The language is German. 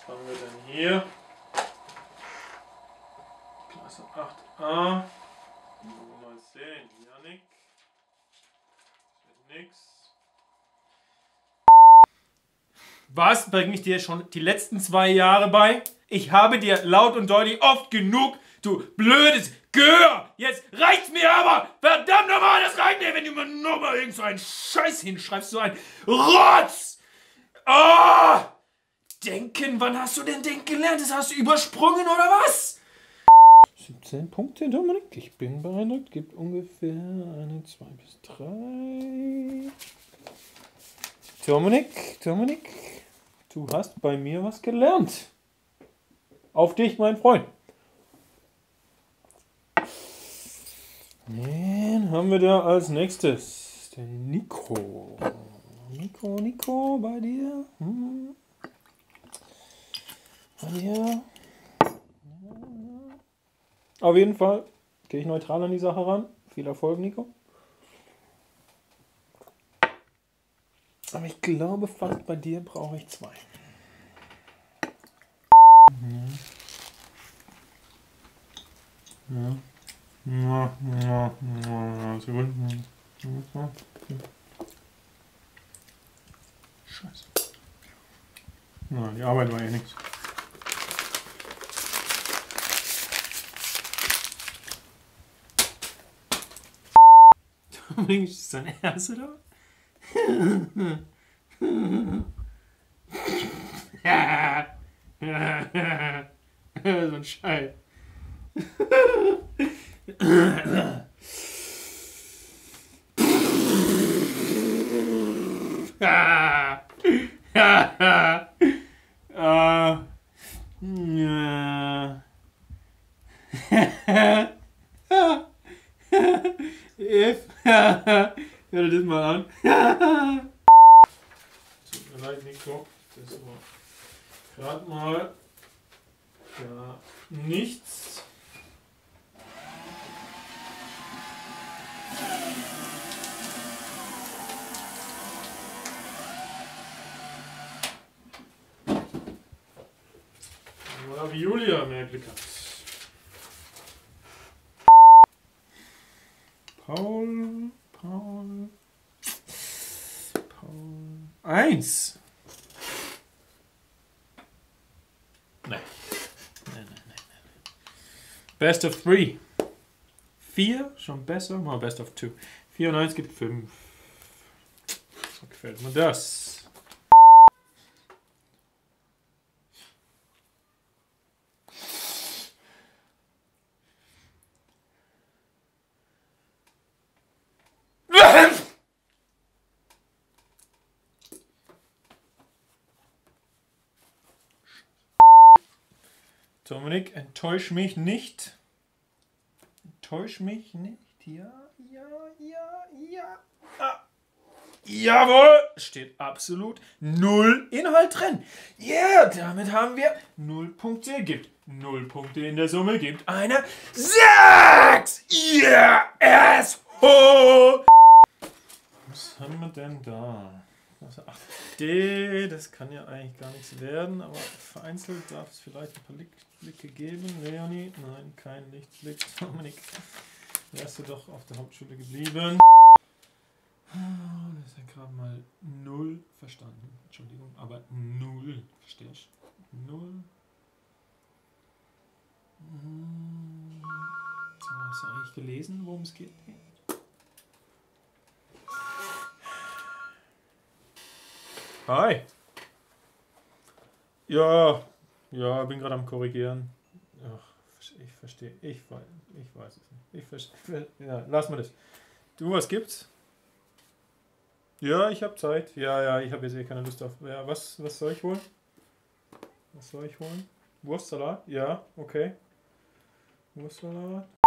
Was haben wir denn hier? Klasse 8a. Mal sehen. Janik. Das wird nix. Was bringe ich dir schon die letzten 2 Jahre bei? Ich habe dir laut und deutlich oft genug, du blödes Gehör! Jetzt reicht's mir aber! Verdammt nochmal, das reicht mir, wenn du mir nochmal irgend so einen Scheiß hinschreibst, so ein Rotz! Oh! Denken, wann hast du denn denken gelernt? Das hast du übersprungen oder was? 17 Punkte, Dominik. Ich bin beeindruckt. Gibt ungefähr eine 2 bis 3. Dominik, du hast bei mir was gelernt. Auf dich, mein Freund. Wen haben wir da als nächstes? Den Nico. Nico, bei dir? Bei dir? Auf jeden Fall gehe ich neutral an die Sache ran. Viel Erfolg, Nico. Aber ich glaube fast, bei dir brauche ich 2. Scheiße. Na, die Arbeit war ja nichts. Dominik, ist das dein Ernst, oder? So ein Scheiß. Hör dir das mal an. Tut mir leid, Nico. Das war gerade mal ja, nichts. Oder wie Julia mehr Glück hat. Paul. 1. Nein. Best of 3. 4, schon besser. Mal Best of 2. 4 und 1 gibt 5. So gefällt mir das. Dominik, enttäusch mich nicht. Enttäusch mich nicht. Ja. Jawohl! Steht absolut 0 Inhalt drin. Yeah, damit haben wir 0 Punkte. Gibt 0 Punkte in der Summe. Gibt eine 6! Yeah, asshole! Was haben wir denn da? Also 8D, das kann ja eigentlich gar nichts werden, aber vereinzelt darf es vielleicht ein paar Lichtblicke geben. Leonie, nein, kein Lichtblick. Dominik, wärst du doch auf der Hauptschule geblieben. Das ist ja gerade mal 0 verstanden. Entschuldigung, aber 0, verstehst du? 0. So, hast du eigentlich gelesen, worum es geht? Hi. Ja, bin gerade am Korrigieren. Ach, ich verstehe. Ich weiß es nicht. Ja, lass mal das. Du, was gibt's? Ja, ich habe Zeit. Ja, ich habe jetzt eh keine Lust auf. Ja, was soll ich holen? Was soll ich holen? Wurstsalat? Ja, okay. Wurstsalat.